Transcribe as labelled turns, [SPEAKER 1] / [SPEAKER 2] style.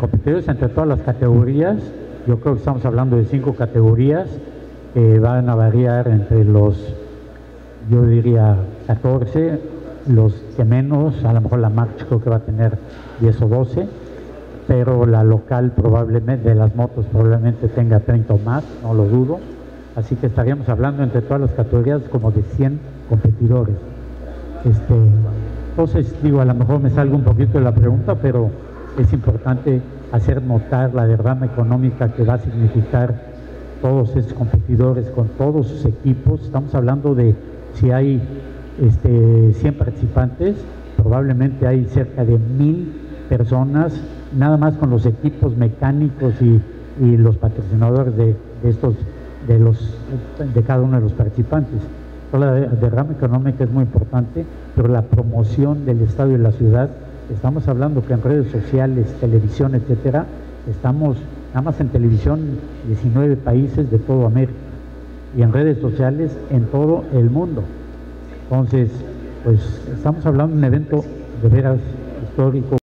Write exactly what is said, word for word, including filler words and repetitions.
[SPEAKER 1] competidores entre todas las categorías. Yo creo que estamos hablando de cinco categorías que van a variar entre los, yo diría, catorce, los que menos, a lo mejor la March creo que va a tener diez o doce, pero la local probablemente, de las motos probablemente tenga treinta o más, no lo dudo. Así que estaríamos hablando entre todas las categorías como de cien competidores. Este, entonces, digo, a lo mejor me salgo un poquito de la pregunta, pero es importante hacer notar la derrama económica que va a significar todos estos competidores con todos sus equipos. Estamos hablando de, si hay este, cien participantes, probablemente hay cerca de mil personas, nada más con los equipos mecánicos y, y los patrocinadores de, de estos, de, los, de cada uno de los participantes. La derrama económica es muy importante, pero la promoción del estado y la ciudad, estamos hablando que en redes sociales, televisión, etcétera, estamos nada más en televisión diecinueve países de toda América y en redes sociales en todo el mundo. Entonces, pues estamos hablando de un evento de veras histórico.